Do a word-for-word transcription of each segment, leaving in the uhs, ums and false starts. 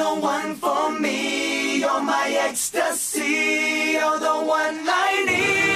the one for me. You're my ecstasy. You're the one I need.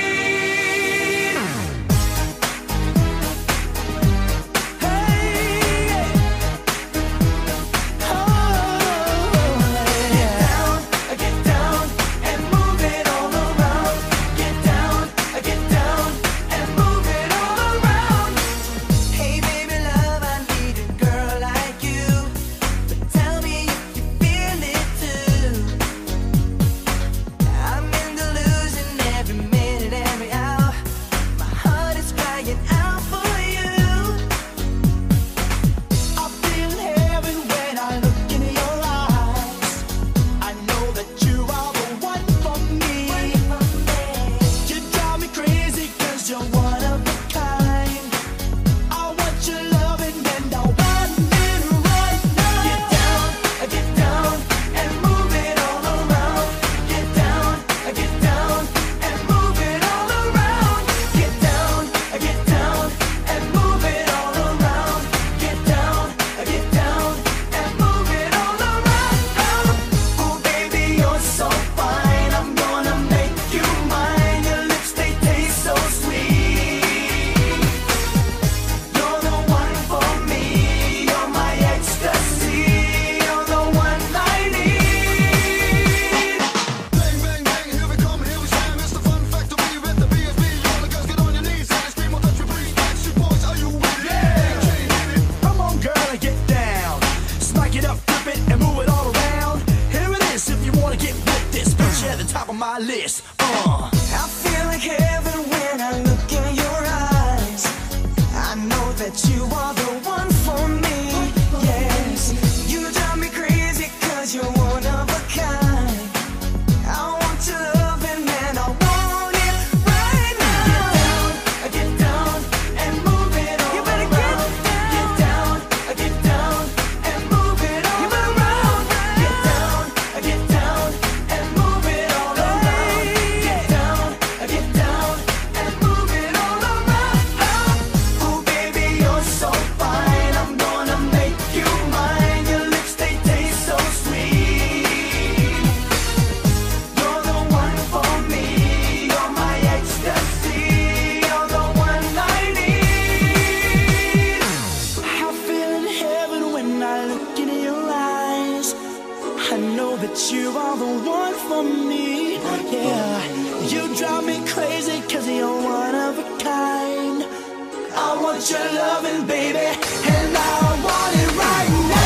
My list, uh. I feel like heaven when I look in your eyes. I know that you are the one for me. Yes, you drive me crazy cause you're one of a kind. I want your loving and I want it right now. Get down, get down and move it all. You better get down. Get down, get down and move it all. You better around. Get down, get down and move it all. You are the one for me, yeah. You drive me crazy cause you're one of a kind. I want your loving, baby, and I want it right now.